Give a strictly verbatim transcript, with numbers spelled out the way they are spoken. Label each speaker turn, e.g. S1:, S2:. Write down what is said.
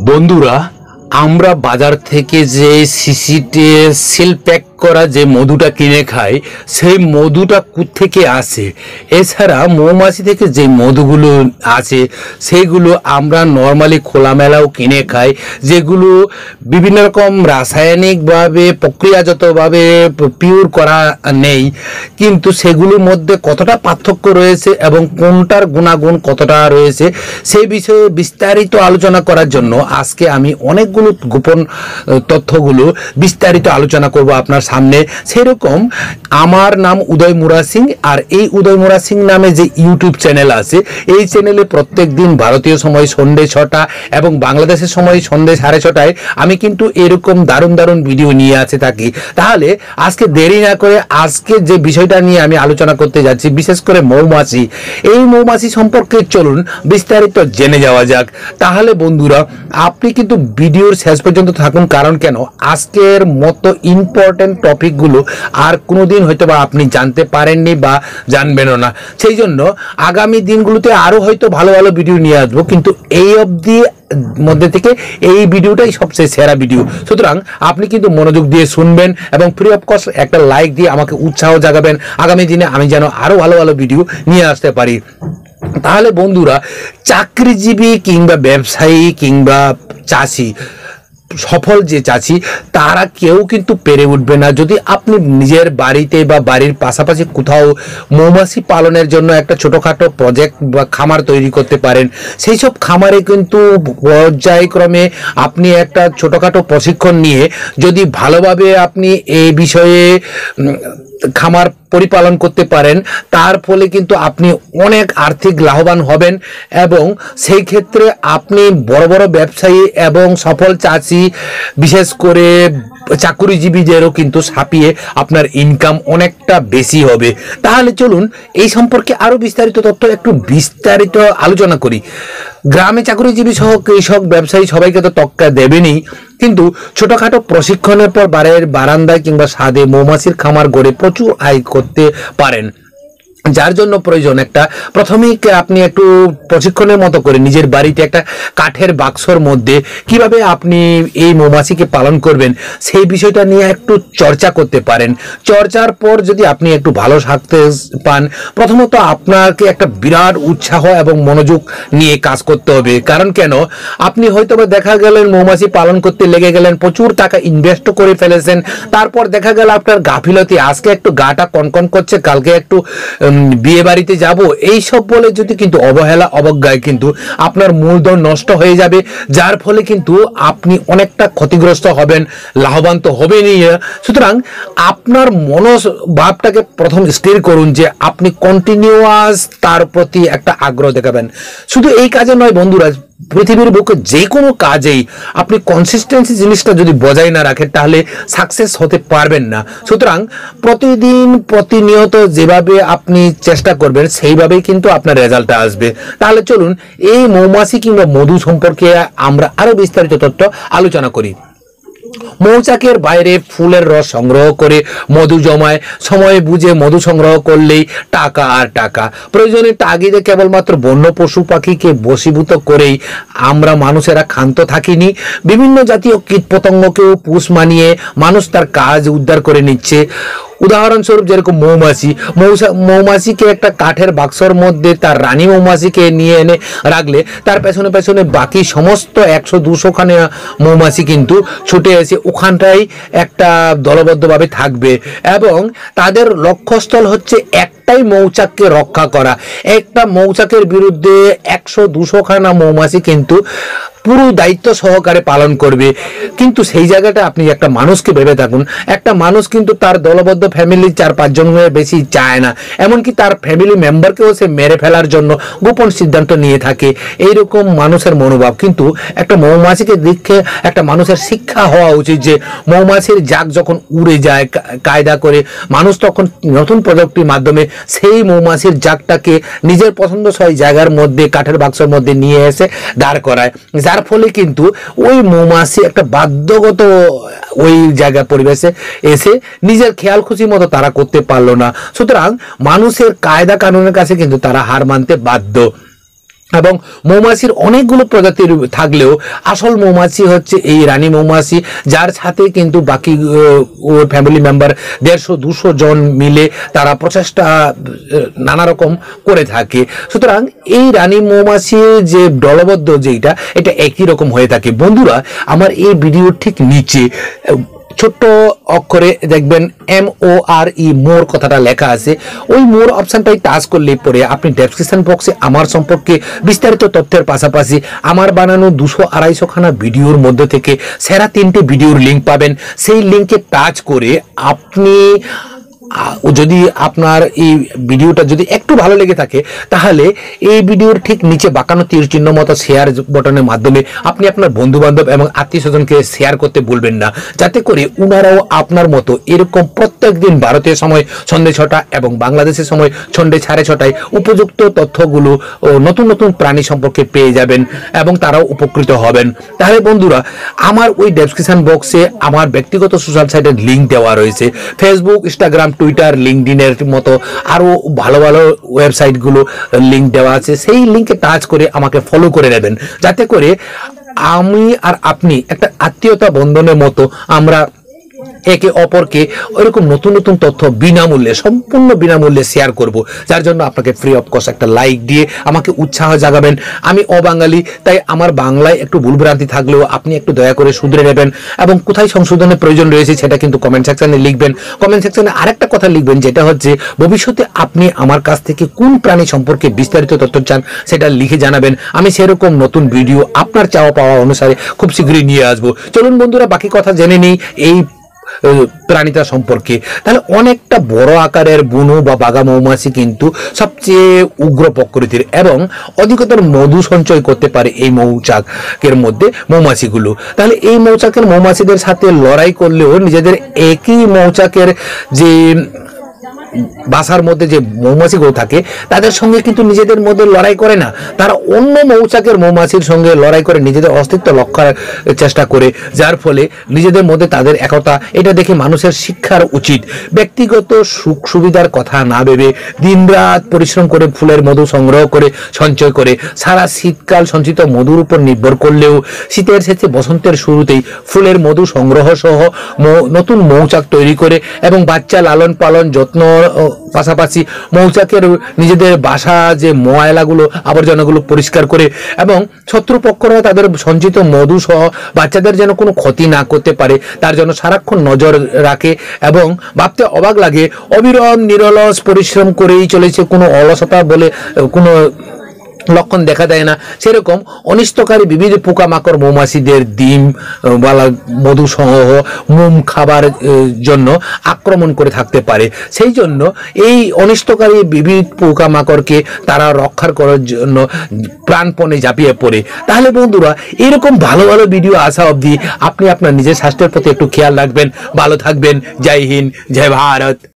S1: বন্ধুরা, আমরা বাজার থেকে যে শিশিতে সিল প্যাক করা যে মধুটা কিনে খাই, সেই মধুটা কোত্থেকে আসে? এছাড়া মৌমাছি থেকে যে মধুগুলো আছে সেইগুলো আমরা নর্মালি খোলামেলাও কিনে খাই, যেগুলো বিভিন্ন রকম রাসায়নিকভাবে প্রক্রিয়াজাতভাবে পিওর করা নেই, কিন্তু সেগুলোর মধ্যে কতটা পার্থক্য রয়েছে এবং কোনটার গুণাগুণ কতটা রয়েছে সেই বিষয়ে বিস্তারিত আলোচনা করার জন্য আজকে আমি অনেকগুলো গোপন তথ্যগুলো বিস্তারিত আলোচনা করব আপনার সামনে। সেরকম আমার নাম উদয় মুরা সিং, আর এই উদয় মুরা সিং নামে যে ইউটিউব চ্যানেল আছে, এই চ্যানেলে প্রত্যেক দিন ভারতীয় সময় সন্ধ্যে ছটা এবং বাংলাদেশের সময় সন্ধ্যে সাড়ে ছটায় আমি কিন্তু এরকম দারুণ দারুণ ভিডিও নিয়ে আসে থাকি। তাহলে আজকে দেরি না করে আজকে যে বিষয়টা নিয়ে আমি আলোচনা করতে যাচ্ছি, বিশেষ করে মৌমাছি, এই মৌমাছি সম্পর্কে চলুন বিস্তারিত জেনে যাওয়া যাক। তাহলে বন্ধুরা, আপনি কিন্তু ভিডিওর শেষ পর্যন্ত থাকুন, কারণ কেন আজকের মতো ইম্পর্টেন্ট টপিকগুলো আর কোনোদিন হয়তো বা আপনি জানতে পারেননি বা জানবেনও না। সেই জন্য আগামী দিনগুলোতে আরও হয়তো ভালো ভালো ভিডিও নিয়ে আসবো, কিন্তু এই অবধি মধ্যে থেকে এই ভিডিওটাই সবচেয়ে সেরা ভিডিও। সুতরাং আপনি কিন্তু মনোযোগ দিয়ে শুনবেন এবং ফ্রি অফ কস্ট একটা লাইক দিয়ে আমাকে উৎসাহ জাগাবেন, আগামী দিনে আমি যেন আরও ভালো ভালো ভিডিও নিয়ে আসতে পারি। তাহলে বন্ধুরা, চাকরিজীবী কিংবা ব্যবসায়ী কিংবা চাষি, সফল যে চাষি, তারা কেউ কিন্তু পেরে উঠবে না যদি আপনি নিজের বাড়িতে বা বাড়ির পাশাপাশি কোথাও মৌমাছি পালনের জন্য একটা ছোটোখাটো প্রজেক্ট বা খামার তৈরি করতে পারেন। সেই সব খামারে কিন্তু পর্যায়ক্রমে আপনি একটা ছোটোখাটো প্রশিক্ষণ নিয়ে যদি ভালোভাবে আপনি এই বিষয়ে খামার পরিপালন করতে পারেন, তার ফলে কিন্তু আপনি অনেক আর্থিক লাভবান হবেন এবং সেই ক্ষেত্রে আপনি বড় বড় ব্যবসায়ী এবং সফল চাষি, বিশেষ করে চাকুরিজীবীদেরও কিন্তু ছাপিয়ে আপনার ইনকাম অনেকটা বেশি হবে। তাহলে চলুন এই সম্পর্কে আরও বিস্তারিত তথ্য একটু বিস্তারিত আলোচনা করি। গ্রামে চাকুরিজীবী সহ কৃষক ব্যবসায়ী সবাইকে তো তক্কা দেবেনই, কিন্তু ছোটোখাটো প্রশিক্ষণের পর বাড়ির বারান্দায় কিংবা ছাদে মৌমাছির খামার গড়ে প্রচুর আয় করতে পারেন। যার জন্য প্রয়োজন একটা প্রথমেই আপনি একটু প্রশিক্ষণের মতো করে নিজের বাড়িতে একটা কাঠের বাক্সর মধ্যে কিভাবে আপনি এই মৌমাছিকে পালন করবেন সেই বিষয়টা নিয়ে একটু চর্চা করতে পারেন। চর্চার পর যদি আপনি একটু ভালো থাকতে পান, প্রথমত আপনাকে একটা বিরাট উৎসাহ এবং মনোযোগ নিয়ে কাজ করতে হবে। কারণ কেন, আপনি হয়তো বা দেখা গেলেন মৌমাছি পালন করতে লেগে গেলেন, প্রচুর টাকা ইনভেস্ট করে ফেলেছেন, তারপর দেখা গেল আপনার গাফিলতি, আজকে একটু গাটা কনকন করছে, কালকে একটু বিয়ে বাড়িতে যাব, এইসব বলে যদি কিন্তু অবহেলা অবজ্ঞায় কিন্তু আপনার মূলধন নষ্ট হয়ে যাবে, যার ফলে কিন্তু আপনি অনেকটা ক্ষতিগ্রস্ত হবেন, লাভবান তো হবেনই। সুতরাং আপনার মনোভাবটাকে প্রথম স্থির করুন যে আপনি কন্টিনিউয়াস তার প্রতি একটা আগ্রহ দেখাবেন। শুধু এই কাজে নয় বন্ধুরা, পৃথিবীর বুকে যে কোনো কাজেই আপনি কনসিস্টেন্সি জিনিসটা যদি বজায় না রাখেন তাহলে সাকসেস হতে পারবেন না। সুতরাং প্রতিদিন প্রতিনিয়ত যেভাবে আপনি চেষ্টা করবেন সেইভাবেই কিন্তু আপনার রেজাল্টটা আসবে। তাহলে চলুন এই মৌমাছি কিংবা মধু সম্পর্কে আমরা আরো বিস্তারিত তথ্য আলোচনা করি। মৌচাকের বাইরে ফুলের রস সংগ্রহ করে মধু জমায়, সময় বুঝে মধু সংগ্রহ করলেই টাকা আর টাকা। প্রয়োজনে তাগিদে কেবলমাত্র বন্য পশু পাখিকে বশীভূত করেই আমরা মানুষেরা ক্ষান্ত থাকিনি, বিভিন্ন জাতীয় কীটপতঙ্গকেও পুষ মানিয়ে মানুষ তার কাজ উদ্ধার করে নিচ্ছে। উদাহরণস্বরূপ যেরকম মৌমাছি, মৌসা মৌমাছিকে একটা কাঠের বাক্সর মধ্যে তার রানী মৌমাছিকে নিয়ে এনে রাখলে তার পেছনে পেছনে বাকি সমস্ত একশো দুশো খানে মৌমাছি কিন্তু ছুটে এসে ওখানটাই একটা দলবদ্ধভাবে থাকবে এবং তাদের লক্ষ্যস্থল হচ্ছে একটাই মৌচাককে রক্ষা করা। একটা মৌচাকের বিরুদ্ধে একশো দুশো খানা মৌমাছি কিন্তু পুরো দায়িত্ব সহকারে পালন করবে। কিন্তু সেই জায়গাটা আপনি একটা মানুষকে ভেবে থাকুন, একটা মানুষ কিন্তু তার দলবদ্ধ ফ্যামিলি চার পাঁচজনের বেশি চায় না, এমনকি তার ফ্যামিলি মেম্বারকেও সে মেরে ফেলার জন্য গোপন সিদ্ধান্ত নিয়ে থাকে। এইরকম মানুষের মনোভাব, কিন্তু একটা মৌমাছিকে দেখে একটা মানুষের শিক্ষা হওয়া উচিত যে মৌমাছির জাগ যখন উড়ে যায় কায়দা করে, মানুষ তখন নতুন প্রযুক্তির মাধ্যমে সেই মৌমাছির জাগটাকে নিজের পছন্দসই জায়গার মধ্যে কাঠের বাক্সের মধ্যে নিয়ে এসে দাঁড় করায়, যার ফলে কিন্তু ওই মৌমাছি একটা বাধ্যগত ওই জায়গা পরিবেশে এসে নিজের খেয়াল খুশি মতো তারা করতে পারলো না। সুতরাং মানুষের কায়দা কানুনের কাছে কিন্তু তারা হার মানতে বাধ্য। এবং মৌমাছির অনেকগুলো প্রজাতির থাকলেও আসল মৌমাছি হচ্ছে এই রানী মৌমাছি, যার সাথে কিন্তু বাকি ওর ফ্যামিলি মেম্বার দেড়শো দুশো জন মিলে তারা প্রচেষ্টা নানা রকম করে থাকে। সুতরাং এই রানী মৌমাছির যে দলবদ্ধ যেটা, এটা একই রকম হয়ে থাকে। বন্ধুরা, আমার এই ভিডিওর ঠিক নিচে ছোট্ট অক্ষরে দেখবেন এম ও আর ই মোর কথাটা লেখা আছে। ওই মোর অপশনটাই টাচ করলে পরে আপনি ডেসক্রিপশন বক্সে আমার সম্পর্কে বিস্তারিত তথ্যের পাশাপাশি আমার বানানো দুশো আড়াইশো খানা ভিডিওর মধ্যে থেকে সেরা তিনটে ভিডিওর লিঙ্ক পাবেন। সেই লিঙ্কে টাচ করে আপনি যদি আপনার এই ভিডিওটা যদি একটু ভালো লেগে থাকে, তাহলে এই ভিডিওর ঠিক নিচে বাঁকানো তীর চিহ্ন মতো শেয়ার বটনের মাধ্যমে আপনি আপনার বন্ধু বান্ধব এবং আত্মীয় স্বজনকে শেয়ার করতে ভুলবেন না, যাতে করে উনারাও আপনার মতো এরকম প্রত্যেক দিন ভারতীয় সময় সন্ধ্যে ছটা এবং বাংলাদেশের সময় সন্ধ্যে সাড়ে ছটায় উপযুক্ত তথ্যগুলো ও নতুন নতুন প্রাণী সম্পর্কে পেয়ে যাবেন এবং তারাও উপকৃত হবেন। তাহলে বন্ধুরা, আমার ওই ডেসক্রিপশন বক্সে আমার ব্যক্তিগত সোশ্যাল সাইটের লিঙ্ক দেওয়া রয়েছে। ফেসবুক, ইনস্টাগ্রাম, টুইটার, লিঙ্কডিনের মতো আরো ভালো ভালো ওয়েবসাইটগুলো লিঙ্ক দেওয়া আছে। সেই লিঙ্কে টাচ করে আমাকে ফলো করে নেবেন, যাতে করে আমি আর আপনি একটা আত্মীয়তা বন্ধনের মতো আমরা একে অপরকে ওইরকম নতুন নতুন তথ্য বিনামূল্যে, সম্পূর্ণ বিনামূল্যে শেয়ার করব। যার জন্য আপনাকে ফ্রি অফ কস্ট একটা লাইক দিয়ে আমাকে উৎসাহ জাগাবেন। আমি অবাঙালি, তাই আমার বাংলায় একটু ভুলভ্রান্তি থাকলেও আপনি একটু দয়া করে শুধরে নেবেন এবং কোথায় সংশোধনের প্রয়োজন রয়েছে সেটা কিন্তু কমেন্ট সেকশনে লিখবেন। কমেন্ট সেকশনে আরেকটা কথা লিখবেন, যেটা হচ্ছে ভবিষ্যতে আপনি আমার কাছ থেকে কোন প্রাণী সম্পর্কে বিস্তারিত তথ্য চান সেটা লিখে জানাবেন। আমি সেরকম নতুন ভিডিও আপনার চাওয়া পাওয়া অনুসারে খুব শীঘ্রই নিয়ে আসবো। চলুন বন্ধুরা, বাকি কথা জেনে নিই এই প্রাণীটা সম্পর্কে। তাহলে অনেকটা বড় আকারের বুনো বা বাঘা মৌমাছি কিন্তু সবচেয়ে উগ্র প্রকৃতির এবং অধিকতর মধু সঞ্চয় করতে পারে এই মৌচাকের মধ্যে মৌমাছিগুলো। তাহলে এই মৌচাকের মৌমাছিদের সাথে লড়াই করলেও নিজেদের একই মৌচাকের যে বাসার মধ্যে যে মৌমাছিগুলো থাকে তাদের সঙ্গে কিন্তু নিজেদের মধ্যে লড়াই করে না, তারা অন্য মৌচাকের মৌমাছির সঙ্গে লড়াই করে নিজেদের অস্তিত্ব রক্ষার চেষ্টা করে, যার ফলে নিজেদের মধ্যে তাদের একতা। এটা দেখে মানুষের শিক্ষার উচিত। ব্যক্তিগত সুখ সুবিধার কথা না ভেবে দিনরাত পরিশ্রম করে ফুলের মধু সংগ্রহ করে সঞ্চয় করে সারা শীতকাল সঞ্চিত মধুর উপর নির্ভর করলেও শীতের শেষে বসন্তের শুরুতেই ফুলের মধু সংগ্রহ সহ নতুন মৌচাক তৈরি করে এবং বাচ্চা লালন পালন যত্ন পাশাপাশি মৌচাকের নিজেদের বাসা যে ময়লাগুলো আবর্জনাগুলো পরিষ্কার করে এবং শত্রুপক্ষরা তাদের সঞ্চিত মধু সহ বাচ্চাদের যেন কোনো ক্ষতি না করতে পারে তার জন্য সারাক্ষণ নজর রাখে। এবং ভাবতে অবাক লাগে, অবিরাম নিরলস পরিশ্রম করেই চলেছে, কোনো অলসতা বলে কোনো লক্ষণ দেখা দেয় না। সেরকম অনিষ্টকারী বিবিধ পোকামাকড় মৌমাছিদের ডিম বা মধু সংগ্রহ মোম খাবার জন্য আক্রমণ করে থাকতে পারে। সেই জন্য এই অনিষ্টকারী বিবিধ পোকামাকড়কে তারা রক্ষার করার জন্য প্রাণপণে ঝাঁপিয়ে পড়ে। তাহলে বন্ধুরা, এরকম ভালো ভালো ভিডিও আসা অবধি আপনি আপনার নিজের স্বাস্থ্যের প্রতি একটু খেয়াল রাখবেন। ভালো থাকবেন। জয় হিন্দ, জয় ভারত।